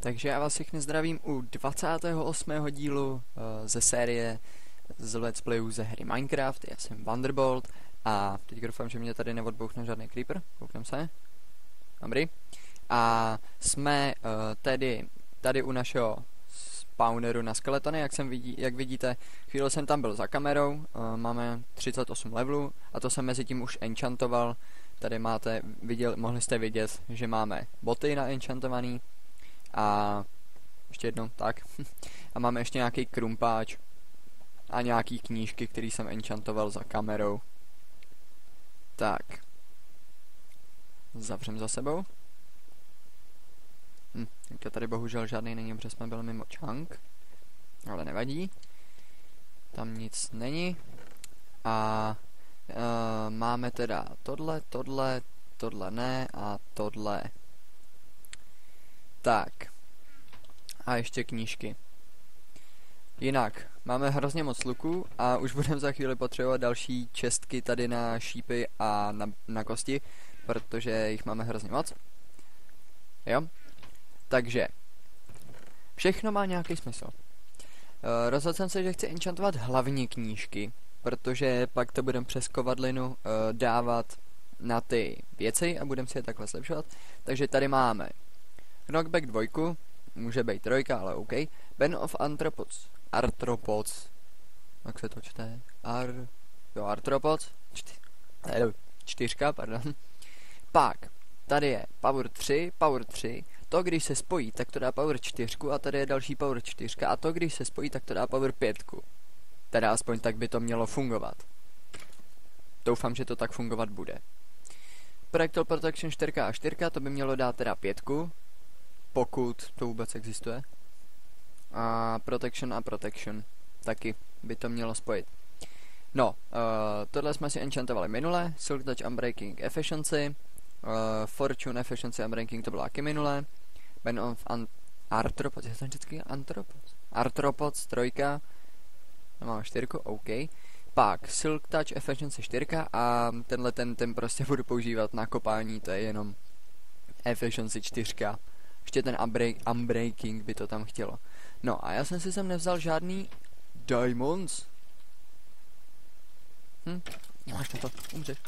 Takže já vás všechny zdravím u 28. dílu ze série z Let's Playů ze hry Minecraft. Já jsem Wonderbolt a teď doufám, že mě tady neodbouchne žádný creeper. Kouknem se. Dobrý. A jsme tady u našeho spawneru na skeletony, jak vidíte. Chvíli jsem tam byl za kamerou, máme 38 levelů a to jsem mezi tím už enchantoval. Tady mohli jste vidět, že máme boty naenchantovaný. A ještě jednou, tak. A máme ještě nějaký krumpáč a nějaký knížky, který jsem enchantoval za kamerou. Tak. Zavřem za sebou. Teďka tady bohužel žádný není, protože jsme byli mimo chunk. Ale nevadí. Tam nic není. A máme teda tohle ne a tohle. Tak. A ještě knížky. Jinak, máme hrozně moc luků a už budeme za chvíli potřebovat další čestky tady na šípy a na kosti, protože jich máme hrozně moc. Jo? Takže, všechno má nějaký smysl. Rozhodl jsem se, že chci enchantovat hlavně knížky, protože pak to budeme přes kovadlinu dávat na ty věci a budeme si je takhle zlepšovat. Takže tady máme Knockback 2, může být 3, ale OK. Ben of Arthropods. Jak se to čte? Arthropods? 4, pardon. Pak, tady je Power 3. To, když se spojí, tak to dá Power 4 a tady je další Power 4 a to, když se spojí, tak to dá Power 5. Teda aspoň tak by to mělo fungovat. Doufám, že to tak fungovat bude. Projectile Protection 4 a 4, to by mělo dát teda 5. Pokud to vůbec existuje. A Protection taky by to mělo spojit. No, tohle jsme si enchantovali minule. Silk Touch, Unbreaking, Efficiency. Fortune, Efficiency, Unbreaking to bylo taky minule. Ben of Arthropods, je to vždycky Arthropods 3. No, máme 4, OK. Pak Silk Touch, Efficiency 4 a tenhle ten prostě budu používat na kopání, to je jenom Efficiency 4. Ještě ten Unbreaking by to tam chtělo. No a já jsem si sem nevzal žádný Diamonds. Máš to, umřeš.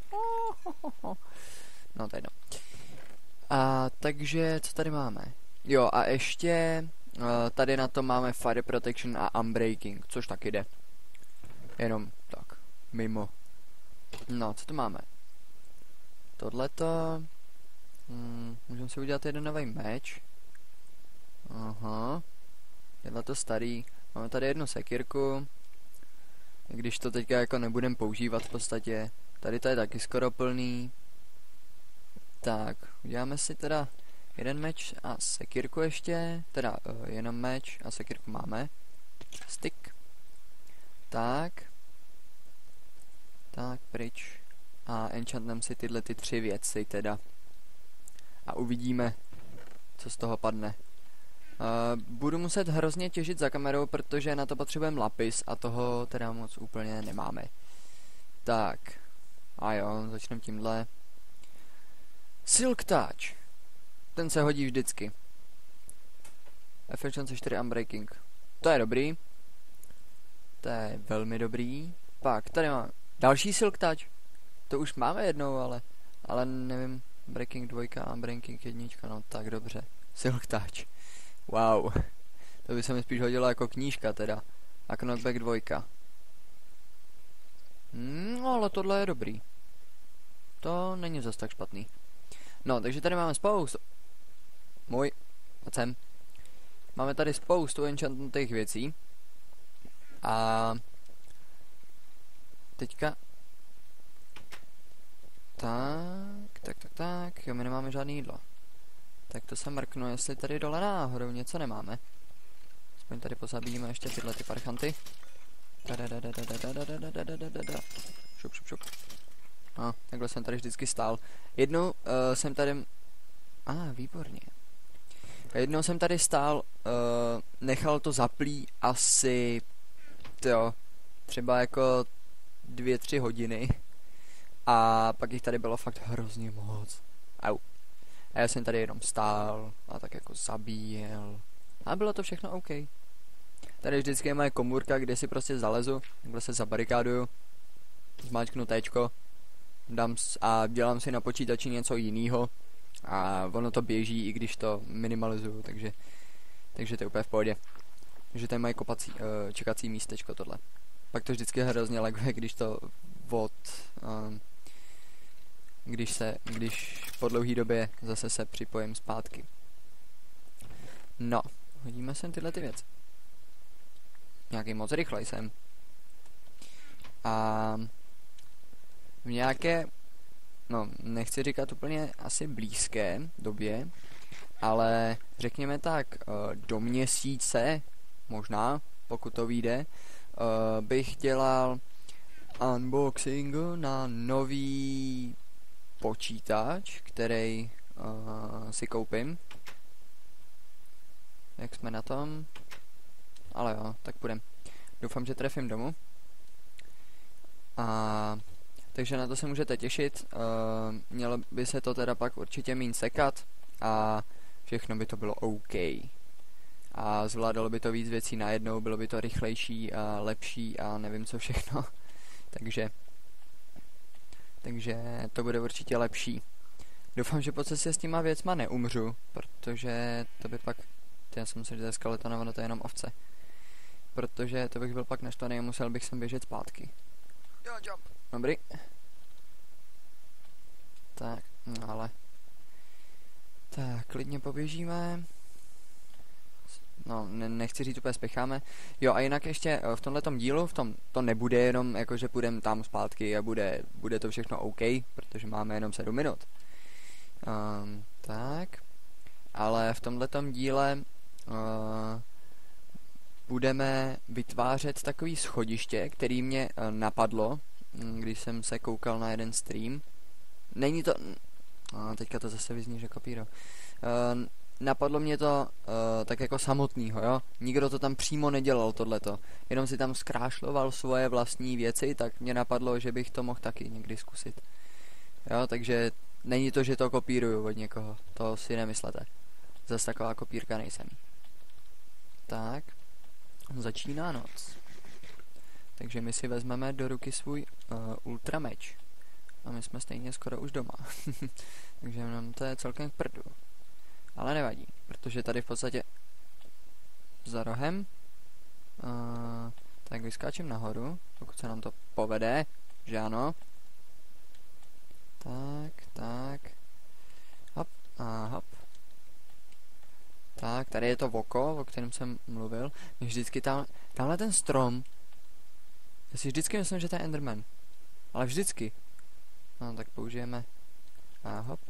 No to je jedno. A takže, co tady máme? Jo, a ještě tady na to máme Fire Protection a Unbreaking, což taky jde. Jenom tak, mimo. No, co tu máme? Tohleto. Můžeme si udělat jeden nový meč. Aha. Je to starý. Máme tady jednu sekírku. Když to teďka jako nebudem používat v podstatě. Tady to je taky skoro plný. Tak, uděláme si teda jeden meč a sekírku ještě. Teda jenom meč a sekírku máme. Stick. Tak. Tak, pryč. A enchantneme si tyhle 3 věci teda. A uvidíme, co z toho padne. Budu muset hrozně těžit za kamerou, protože na to potřebujeme lapis a toho teda moc úplně nemáme. Tak. A jo, začneme tímhle. Silk Touch. Ten se hodí vždycky. Efficiency 4 Unbreaking. To je dobrý. To je velmi dobrý. Pak tady máme další Silk Touch. To už máme jednou, ale nevím. Breaking 2 a Unbreaking 1, no tak dobře. Silk Touch. Wow. To by se mi spíš hodilo jako knížka teda. A Knockback 2. No ale tohle je dobrý. To není zas tak špatný. No, takže tady máme spoustu. Máme tady spoustu enchantných věcí. A teďka tak, jo, my nemáme žádný jídlo. Tak to se mrknu, jestli tady dole náhodou něco nemáme. Aspoň tady pozabíjíme ještě tyhle ty parchanty. Šup. No, takhle jsem tady vždycky stál. Jednou jsem tady... výborně. Jednou jsem tady stál, nechal to zaplý asi... třeba jako 2-3 hodiny. A pak jich tady bylo fakt hrozně moc. Au. A já jsem tady jenom stál a tak jako zabíjel. A bylo to všechno OK. Tady vždycky je moje komůrka, kde si prostě zalezu, takhle se zabarikáduju, zmáčknu téčko, a dělám si na počítači něco jiného. A ono to běží, i když to minimalizuju, takže to je úplně v pohodě. Takže to je moje čekací místečko tohle. Pak to vždycky hrozně laguje, když to když po dlouhé době zase se připojím zpátky. No, hodíme sem tyhle ty věci. Nějaký moc rychlej jsem. A v nějaké, no, nechci říkat úplně asi blízké době, ale řekněme tak, do měsíce, možná, pokud to vyjde, bych dělal unboxing na nový počítač, který si koupím. Jak jsme na tom? Ale jo, tak půjdem. Doufám, že trefím domů. Takže na to se můžete těšit. Mělo by se to teda pak určitě míň sekat a všechno by to bylo OK. A zvládalo by to víc věcí najednou, bylo by to rychlejší a lepší a nevím co všechno. Takže to bude určitě lepší. Doufám, že po cestě s těma věcma neumřu, protože to by pak... Já jsem si, že to je skeleton, ono to je jenom ovce. Protože to bych byl pak naštvaný a musel bych sem běžet zpátky. Jo, jump. Dobrý. Tak, no ale... Tak, klidně poběžíme. No, nechci říct, úplně spěcháme. Jo, a jinak ještě v tomhletom dílu, to nebude jenom jako, že půjdeme tam zpátky a bude to všechno OK, protože máme jenom 7 minut. Tak. Ale v tomhletom díle budeme vytvářet takový schodiště, který mě napadlo, když jsem se koukal na jeden stream. Není to... teďka to zase vyzní, že kopíro. Napadlo mě to tak jako samotnýho, jo. Nikdo to tam přímo nedělal tohleto. Jenom si tam zkrášloval svoje vlastní věci, tak mě napadlo, že bych to mohl taky někdy zkusit. Jo, takže není to, že to kopíruju od někoho. To si nemyslete. Zase taková kopírka nejsem. Tak. Začíná noc. Takže my si vezmeme do ruky svůj ultrameč. A my jsme stejně skoro už doma. Takže nám to je celkem k prdu. Ale nevadí, protože tady v podstatě za rohem tak vyskáčím nahoru, pokud se nám to povede, že ano. Tak. Hop a hop. Tak, tady je to oko, o kterém jsem mluvil. Vždycky tamhle ten strom. Já si vždycky myslím, že to je Enderman. Ale vždycky. No, tak použijeme. A hop.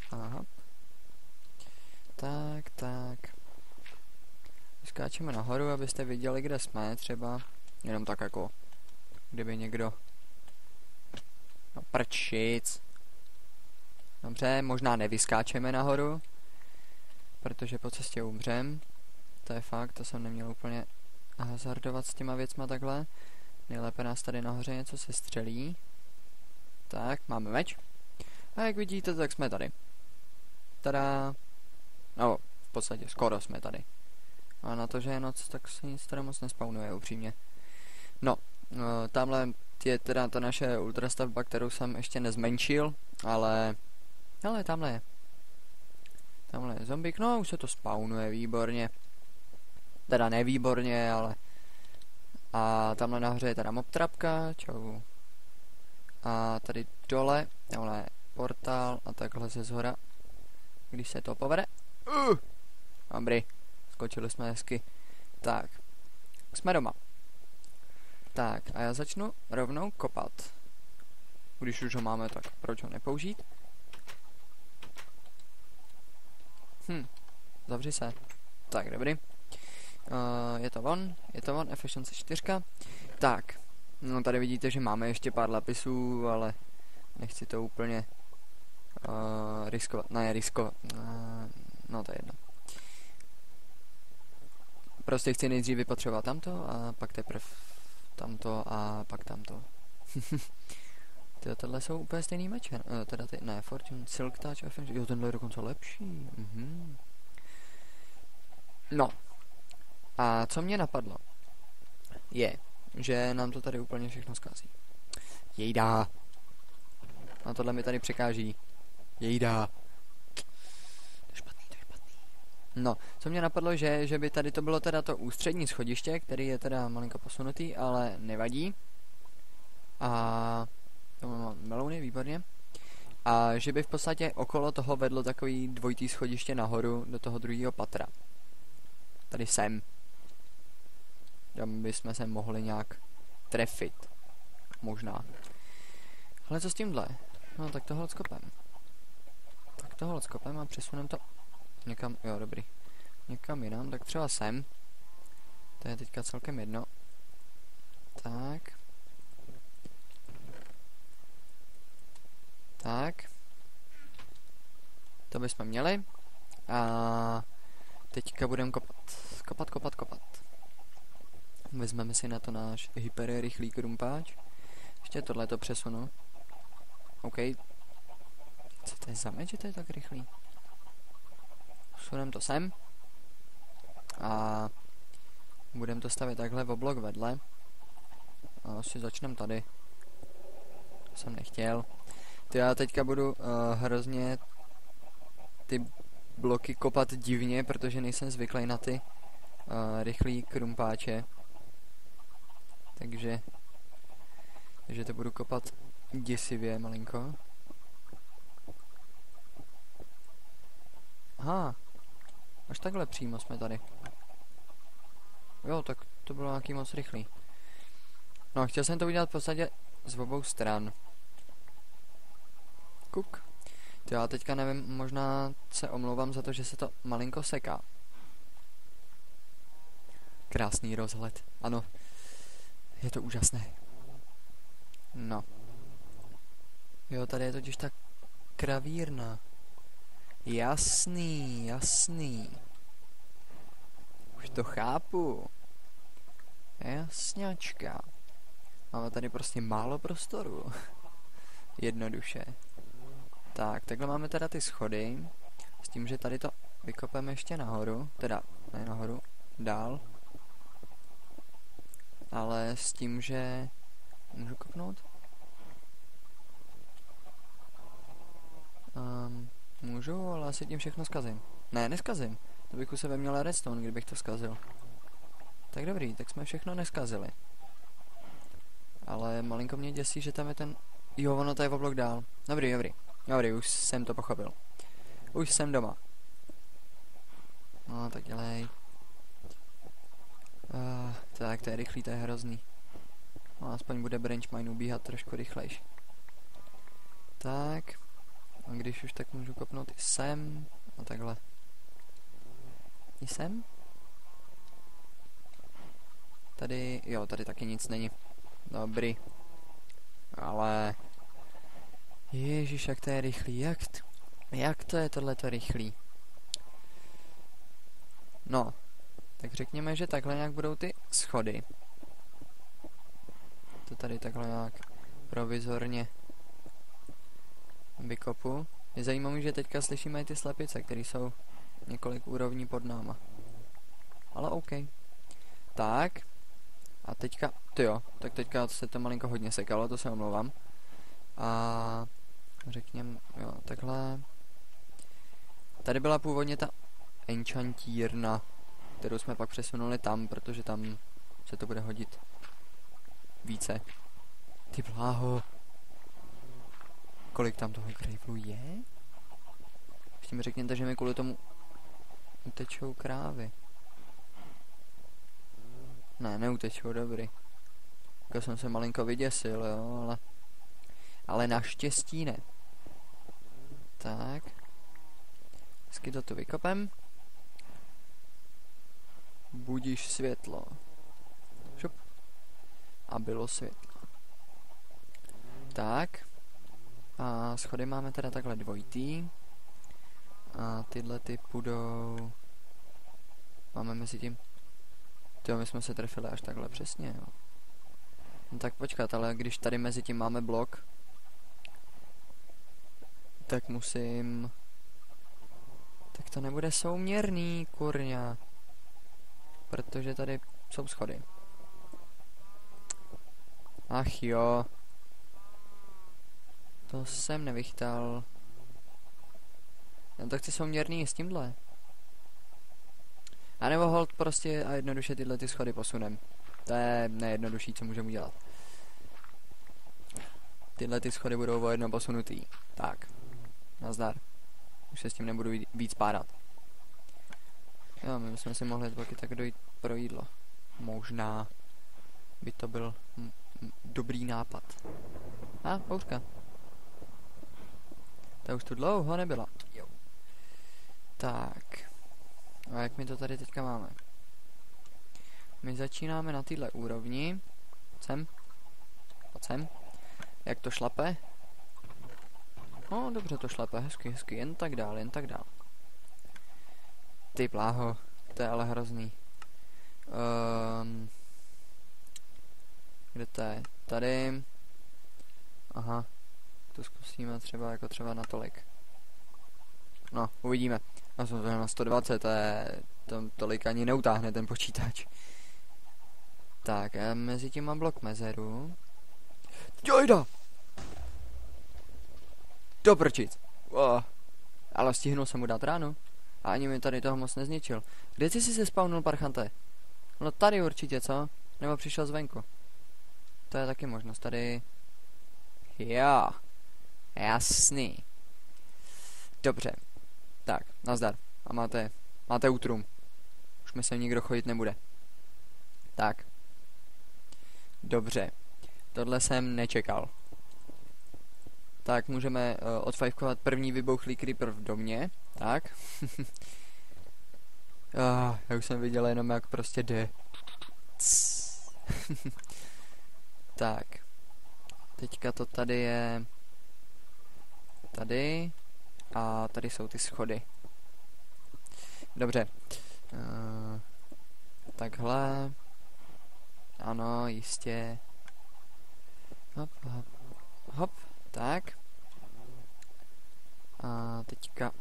Tak. Skáčeme nahoru, abyste viděli, kde jsme, třeba. Jenom tak jako, kdyby někdo... No prčic. Dobře, možná nevyskáčeme nahoru, protože po cestě umřem. To je fakt, to jsem neměl úplně hazardovat s těma věcma takhle. Nejlépe nás tady nahoře něco se střelí. Tak, máme meč. A jak vidíte, tak jsme tady. Tada. No, v podstatě skoro jsme tady. A na to, že je noc, tak se nic tady moc nespawnuje, upřímně. No, tamhle je teda ta naše ultrastavba, kterou jsem ještě nezmenšil, ale tamhle je. Tamhle je zombík, no už se to spawnuje, výborně. Teda nevýborně, ale... A tamhle nahoře je teda mobtrapka, čau. A tady dole, tamhle je portál a takhle ze zhora. Když se to povede. Dobrý, skočili jsme hezky. Tak, jsme doma. Tak, a já začnu rovnou kopat. Když už ho máme, tak proč ho nepoužít? Zavři se. Tak, dobrý. Je to on, efficiency 4. Tak, no tady vidíte, že máme ještě pár lapisů, ale nechci to úplně riskovat. Ne, riskovat. No to je jedno. Prostě chci nejdřív vypotřebovat tamto a pak teprve tamto a pak tamto. Tohle jsou úplně stejný meče. Teda ty, ne, Fortune, Silk Touch a Finish. Jo, tenhle je dokonce lepší. No. A co mě napadlo, je, že nám to tady úplně všechno zkazí. Jejda. A tohle mi tady překáží. Jejda. To je špatný. No, co mě napadlo, že by tady to bylo teda to ústřední schodiště, který je teda malinko posunutý, ale nevadí. A to mám melouny, výborně. A že by v podstatě okolo toho vedlo takový dvojitý schodiště nahoru do toho druhého patra. Tady sem. Tam bychom se mohli nějak trefit. Možná. Ale co s tímhle? No tak tohle skopem. A přesunem to někam, jo dobrý. Někam jinam, tak třeba sem. To je teďka celkem jedno. Tak. Tak. To bychom měli. A teďka budeme kopat. Vezmeme si na to náš hyperrychlý krumpáč. Ještě tohle to přesunu. OK. Co to je za meč, že to je tak rychlý? Posunem to sem. A budeme to stavět takhle v blok vedle. A asi začneme tady. To jsem nechtěl. Já teďka budu hrozně ty bloky kopat divně, protože nejsem zvyklý na ty rychlý krumpáče. Takže to budu kopat děsivě malinko. Aha. Až takhle přímo jsme tady. Jo, tak to bylo nějaký moc rychlý. No, chtěl jsem to udělat v podstatě z obou stran. Kuk. To já teďka nevím, možná se omlouvám za to, že se to malinko seká. Krásný rozhled. Ano. Je to úžasné. No. Jo, tady je totiž ta kravírna. Jasný. Už to chápu. Jasňačka. Máme tady prostě málo prostoru. Jednoduše. Tak, takhle máme teda ty schody. S tím, že tady to vykopeme ještě nahoru. Teda, ne nahoru, dál. Ale s tím, že... Můžu kopnout? Můžu, ale asi tím všechno zkazím. Ne, neskazím. To bych u sebe měl redstone, kdybych to zkazil. Tak dobrý, tak jsme všechno neskazili. Ale malinko mě děsí, že tam je ten... Jo, ono to je o blok dál. Dobrý, už jsem to pochopil. Už jsem doma. No, tak dělej. Tak, to je rychlý, to je hrozný. No, aspoň bude branch mine ubíhat trošku rychlejš. Tak. A když už, tak můžu kopnout i sem. A takhle. I sem? Tady, jo, tady taky nic není. Dobrý. Ale... Ježíš, jak to je rychlý, jak to je tohleto rychlý? No, tak řekněme, že takhle nějak budou ty schody. To tady takhle nějak provizorně vykopu. Je zajímavé, že teďka slyšíme i ty slepice, které jsou několik úrovní pod náma. Ale OK. Tak. A teďka, tak teďka se to malinko hodně sekalo, to se omlouvám. A řekněme, jo, takhle. Tady byla původně ta enchantírna, kterou jsme pak přesunuli tam, protože tam se to bude hodit více. Ty bláho. Kolik tam toho gravelu je? Ještě mi řekněte, že mi kvůli tomu utečou krávy. Ne, neutečou, dobrý. Jako jsem se malinko vyděsil, jo, ale naštěstí ne. Tak. Hezky to tu vykopem. Budíš světlo. Šup. A bylo světlo. Tak. A schody máme teda takhle dvojitý. A tyhle ty půjdou... Máme mezi tím... Tyjo, my jsme se trefili až takhle přesně, jo. No tak počkat, ale když tady mezi tím máme blok, Tak musím... Tak to nebude souměrný, kurňa. Protože tady jsou schody. Ach jo. To jsem nevychytal. Já to chci souměrný s tímhle. A nebo hold prostě a jednoduše tyhle ty schody posunem. To je nejjednodušší, co můžeme udělat. Tyhle ty schody budou o jedno posunutý. Tak. Nazdar. Už se s tím nebudu víc párat. Jo, my jsme si mohli taky tak dojít pro jídlo. Možná by to byl dobrý nápad. A, bouřka. Ta už tu dlouho nebyla. Jo. Tak. A jak my to tady teďka máme? My začínáme na téhle úrovni. Pojď sem. Jak to šlape? No, dobře to šlape, hezky, hezky. Jen tak dál, jen tak dál. Ty bláho, to je ale hrozný. Kde to je? Tady. Aha. To zkusíme třeba jako třeba na tolik. No, uvidíme. A jsem to na 120, to je... tolik ani neutáhne ten počítač. Tak, a mezi tím mám blok mezeru. Jojda! Doprčit. Oh. Ale stihnul jsem mu dát ráno. A ani mi tady toho moc nezničil. Kde jsi se spawnul, parchante? No tady určitě, co? Nebo přišel zvenku? To je taky možnost, tady... Jo. Jasný. Dobře. Tak, nazdar. A máte útrum. Už mi se nikdo chodit nebude. Tak. Dobře. Tohle jsem nečekal. Tak, můžeme odfajfkovat první vybouchlý creeper v domě. Tak. Já už jsem viděl jenom, jak prostě jde. Tak. Teďka to tady je... Tady. A tady jsou ty schody. Dobře. Takhle. Ano, jistě. Hop, hop. Hop. Tak. A teďka.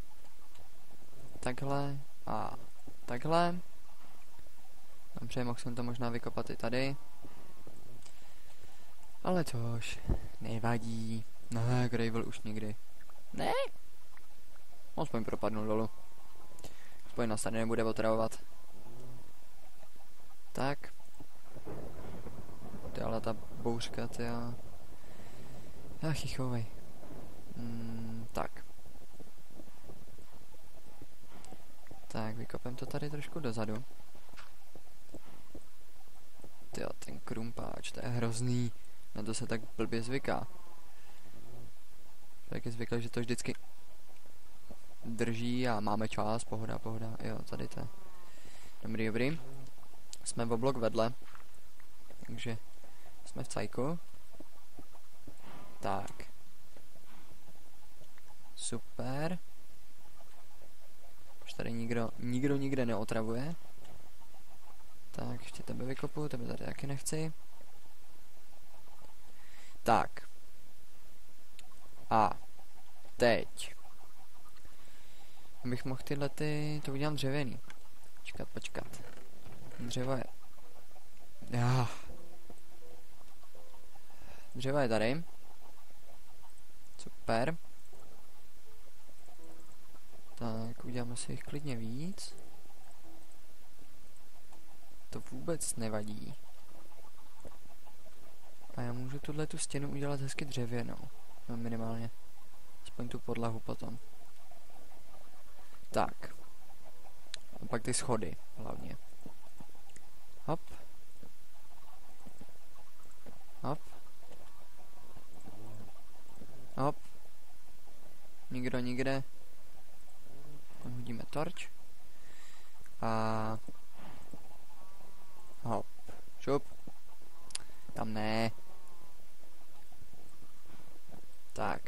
Takhle. A takhle. Dobře, mohl jsem to možná vykopat i tady. Ale tož nevadí. Ne, Gravel už nikdy. Ne? Aspoň propadnu dolů. Aspoň nás tady nebude otravovat. Tak. Ale ta bouřka, tyjo. Ach, chichovej. Tak. Tak, vykopem to tady trošku dozadu. Tyjo, ten krumpáč, to je hrozný. Na to se tak blbě zvyká. Tak je zvyklý, že to vždycky drží a máme čas, pohoda, pohoda. Jo, tady to je. Dobrý, dobrý. Jsme v blok vedle. Takže jsme v cajku. Tak. Super. Už tady nikdo nikde neotravuje. Tak, ještě tebe vykopu, tebe tady taky nechci. Tak. A teď. Abych mohl tyhle to udělám dřevěný. Počkat. Dřevo je... Dřevo je tady. Super. Tak, uděláme si jich klidně víc. To vůbec nevadí. A já můžu tu stěnu udělat hezky dřevěnou. No minimálně. Aspoň tu podlahu potom. Tak. A pak ty schody hlavně. Hop. Hop. Hop. Nikdo nikde. Hodíme torč. A... Hop. Šup. Tam ne. Tak.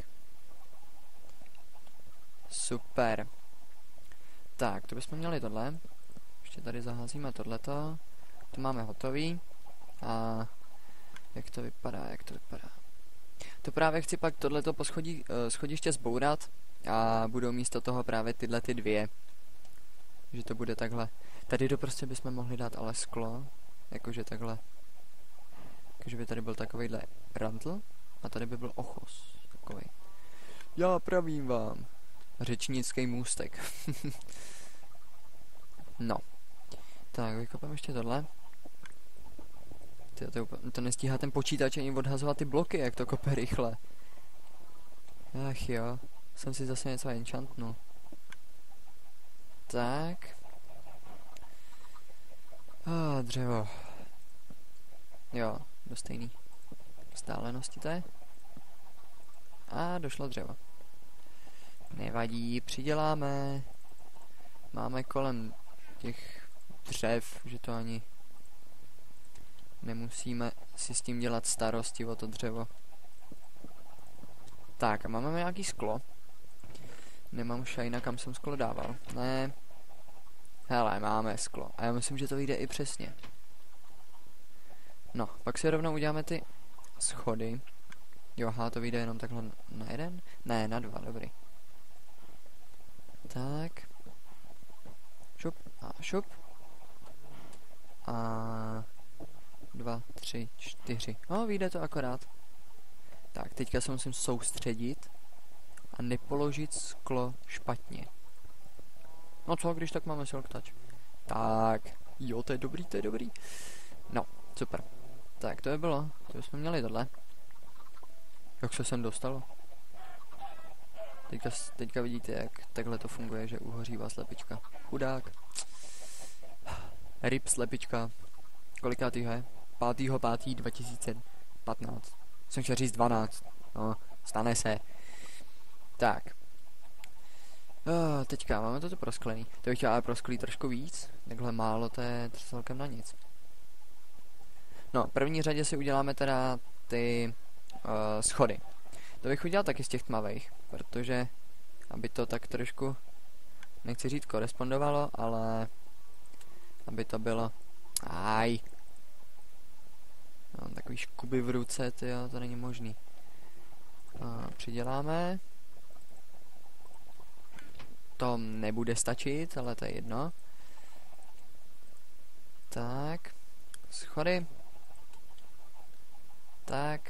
Super. Tak, to bychom měli tohle. Ještě tady zaházíme tohleto. To máme hotový. A jak to vypadá, To právě chci pak tohleto schodiště zbourat a budou místo toho právě tyhle ty dvě. Že to bude takhle. Tady to prostě bychom mohli dát ale sklo. Jakože takhle. Jakože by tady byl takovejhle rantl. A tady by byl ochos. Takovej. Já pravím vám. Řečnický můstek. No. Tak, vykopám ještě tohle. To nestíhá ten počítač ani odhazovat ty bloky, jak to kope rychle. Ach jo. Jsem si zase něco enchantnul. Tak. Dřevo. Jo, do stejný vzdálenosti to je. A došlo dřevo. Nevadí, přiděláme. Máme kolem těch dřev, že to ani nemusíme si s tím dělat starosti o to dřevo. Tak a máme nějaký sklo. Nemám šajna, kam jsem sklo dával. Ne. Hele, máme sklo. A já myslím, že to vyjde i přesně. No, pak si rovnou uděláme ty schody. Jo, aha, to vyjde jenom takhle na jeden? Ne, na dva, dobrý. Tak. Šup a šup. A 2, 3, 4. No, vyjde to akorát. Tak, teďka se musím soustředit a nepoložit sklo špatně. No co, když tak máme silk touch. Tak, jo, to je dobrý, to je dobrý. No, super. Tak, to je bylo. To jsme měli tohle. Jak se sem dostalo? Teďka vidíte, jak takhle to funguje, že uhořívá slepička. Chudák. Rip slepička. Kolikátýho je? 5.5.2015. Jsem chtěl říct 12. No, stane se. Tak. Teďka máme toto prosklený. To bych chtěl ale prosklý trošku víc. Takhle málo, to je celkem na nic. No, v první řadě si uděláme teda ty schody. To bych udělal taky z těch tmavých, protože aby to tak trošku, nechci říct korespondovalo, ale aby to bylo, mám takový škuby v ruce, tyjo, to není možný. Přiděláme. To nebude stačit, ale to je jedno. Tak. Schody. Tak.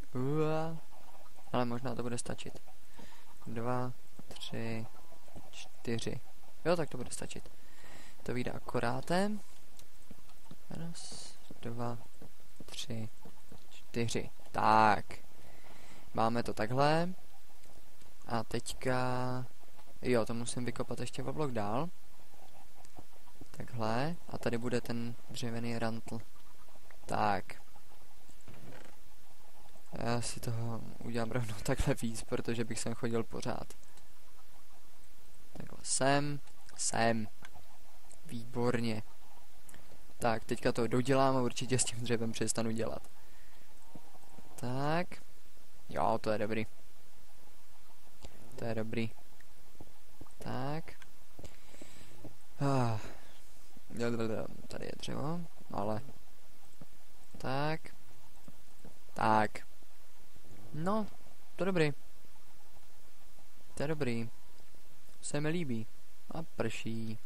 Ale možná to bude stačit. 2, 3, 4. Jo, tak to bude stačit. To vyjde akorátem. 1, 2, 3, 4. Tak. Máme to takhle. A teďka... Jo, to musím vykopat ještě o blok dál. Takhle. A tady bude ten dřevěný rantl. Tak. Já si toho udělám rovnou takhle víc, protože bych sem chodil pořád. Takhle sem. Výborně. Tak, teďka to dodělám a určitě s tím dřevem přestanu dělat. Tak. Jo, to je dobrý. To je dobrý. Tak. Tady je dřevo, ale... Tak. Tak. No, to je dobrý. To je dobrý. Se mi líbí. A prší.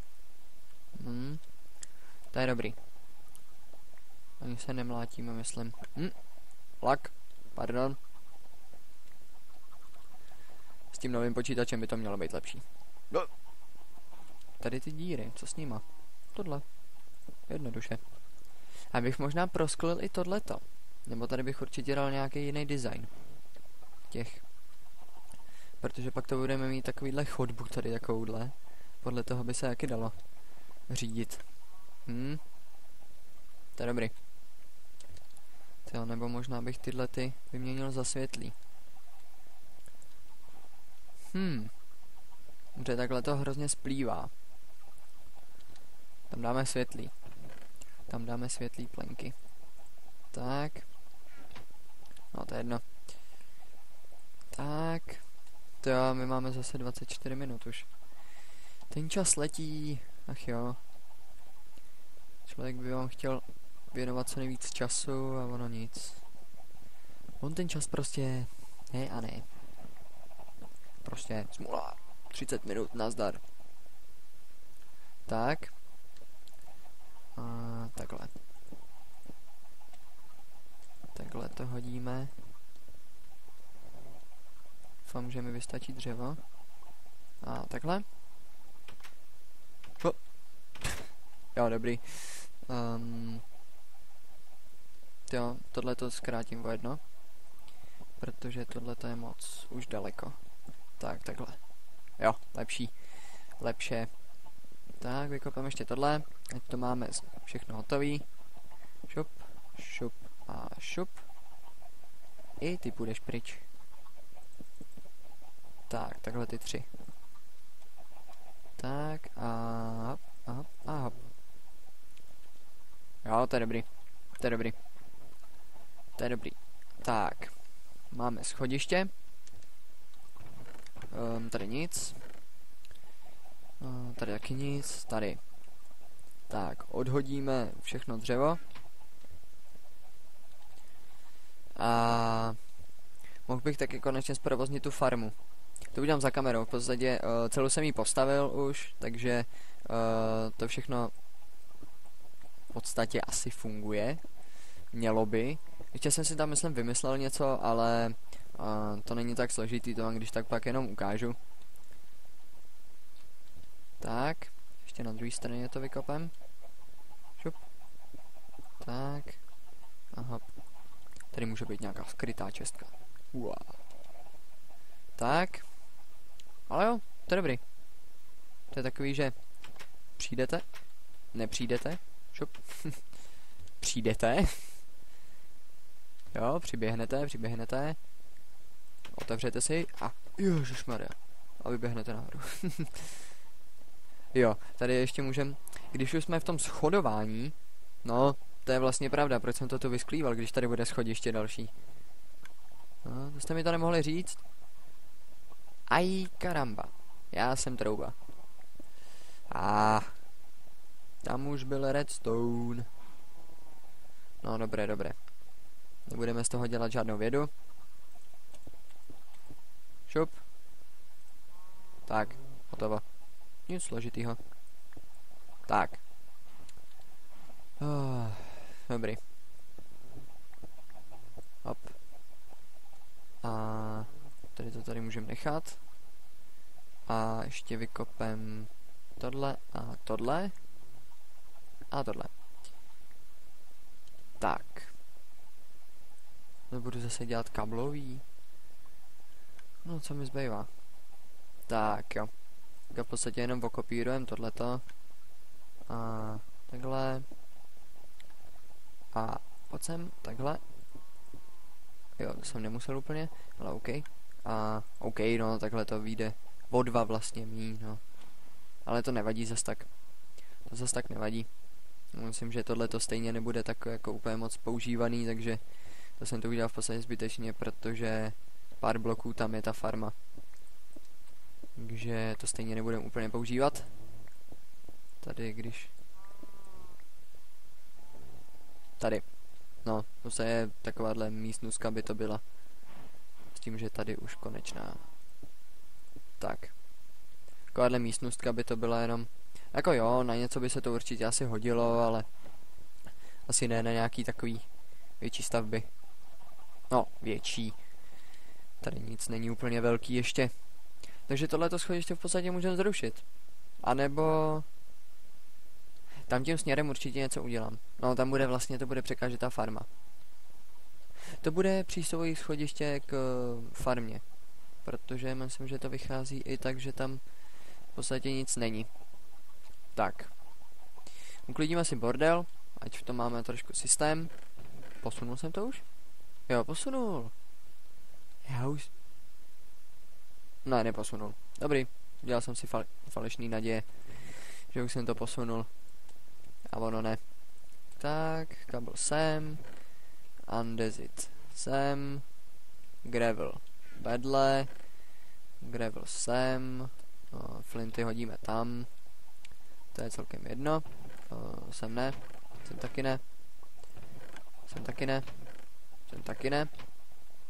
To je dobrý. Ani se nemlátíme, myslím. Lak. Pardon. S tím novým počítačem by to mělo být lepší. No. Tady ty díry, co s nima? Tohle. Jednoduše. Abych možná prosklil i tohleto. Nebo tady bych určitě dal nějaký jiný design. Těch. Protože pak to budeme mít takovýhle chodbu tady takovouhle. Podle toho by se taky dalo řídit. To je dobrý. Nebo možná bych tyhle ty vyměnil za světlý. Protože takhle to hrozně splývá. Tam dáme světlý. Tam dáme světlý plenky. Tak. No to je jedno. Tak. To jo, my máme zase 24 minut už. Ten čas letí. Ach jo. Člověk by vám chtěl věnovat co nejvíc času a ono nic. On ten čas prostě ne a ne. Prostě smula. 30 minut, nazdar. Tak. A takhle. Takhle to hodíme. Doufám, že mi vystačí dřevo. A takhle. Jo, dobrý. Jo, tohle to zkrátím o jedno. Protože tohle to je moc už daleko. Tak, takhle. Jo, lepší. Lepší. Tak, vykopeme ještě tohle. Ať to máme všechno hotový. Šup, šup a šup. I ty půjdeš pryč. Tak, takhle ty 3. Tak a hop, a hop, a hop. Jo, to je dobrý. To je dobrý. To je dobrý. Tak. Máme schodiště. Tady nic. Tady taky nic. Tady. Tak, odhodíme všechno dřevo. A mohl bych taky konečně zprovoznit tu farmu. To udělám za kamerou. V podstatě celou jsem ji postavil už, takže to všechno v podstatě asi funguje. Mělo by. Ještě jsem si tam, myslím, vymyslel něco, ale to není tak složitý, to vám když tak pak jenom ukážu. Tak, ještě na druhé straně to vykopem. Šup. Tak. Aha. Tady může být nějaká skrytá čestka. Wow. Tak. Ale jo, to je dobrý. To je takový, že přijdete, nepřijdete, šup. Přijdete. Jo, přiběhnete. Otevřete si a ježišmarja. A vyběhnete nahoru. Jo, tady ještě můžem, když už jsme v tom schodování, no, to je vlastně pravda, proč jsem to tu vysklíval, když tady bude schodiště další. No, to jste mi to nemohli říct? Aj karamba, já jsem trouba. Tam už byl redstone. No, dobré. Nebudeme z toho dělat žádnou vědu. Šup. Tak, hotovo. Nic složitýho. Tak. Dobrý. Hop. A tady to tady můžeme nechat. A ještě vykopem tohle a tohle. A tohle. Tak. Nebudu zase dělat kablový. No, co mi zbývá? Tak jo. Tak v podstatě jenom okopírujeme tohleto. A takhle. A pojď sem, takhle. Jo, to jsem nemusel úplně, ale OK. A OK, no, takhle to vyjde o 2 vlastně míň, no. Ale to nevadí zas tak. To zas tak nevadí. Myslím, že tohle to stejně nebude tak jako úplně moc používaný, takže to jsem to udělal v podstatě zbytečně, protože pár bloků tam je ta farma. Takže to stejně nebudeme úplně používat. Tady, když... Tady. No, to je takováhle místnostka by to byla. S tím, že tady už konečná. Tak. Takováhle místnostka by to byla jenom... Jako jo, na něco by se to určitě asi hodilo, ale... Asi ne na nějaký takový větší stavby. No, větší. Tady nic není úplně velký ještě. Takže tohleto schodiště v podstatě můžeme zrušit. A nebo... Tam tím směrem určitě něco udělám. No, tam bude vlastně, to bude překážet ta farma. To bude přístupový schodiště k farmě. Protože myslím, že to vychází i tak, že tam v podstatě nic není. Tak. Uklidíme si bordel, ať v tom máme trošku systém. Posunul jsem to už? Jo, posunul. Já už... Ne, neposunul. Dobrý. Dělal jsem si falešný naděje, že už jsem to posunul. A ono ne. Tak, kabel sem. Andezit sem. Gravel vedle. Gravel sem. Flinty hodíme tam. To je celkem jedno. Sem ne. Sem taky ne. Sem taky ne. Sem taky ne.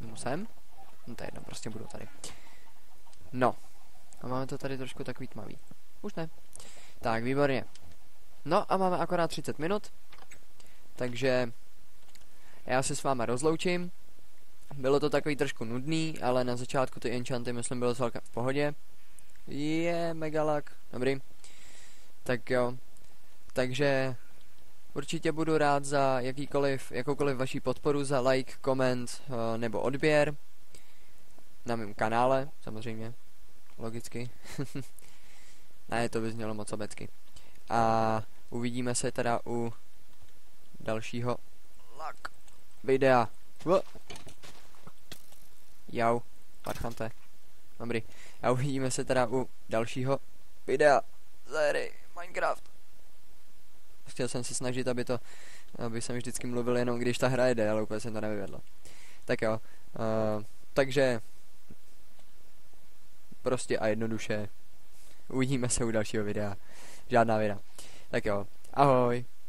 Sem? No to je jedno, prostě budu tady. No. A máme to tady trošku takový tmavý. Už ne. Tak, výborně. No a máme akorát 30 minut. Takže já se s váma rozloučím. Bylo to takový trošku nudný, ale na začátku ty enchanty myslím bylo celkem v pohodě. Je megalak, dobrý. Tak jo. Takže určitě budu rád za jakoukoliv vaší podporu, za like, koment nebo odběr. Na mém kanále, samozřejmě. Logicky. Ne, to by znělo moc obecky. A uvidíme se teda u dalšího videa. Jau, parchante. Dobrý. A uvidíme se teda u dalšího videa z hry Minecraft. Chtěl jsem se snažit, aby jsem vždycky mluvil jenom když ta hra jde, ale úplně jsem to nevyvedl. Tak jo. Takže prostě a jednoduše uvidíme se u dalšího videa. Žádná věda. Tak jo. Ahoj.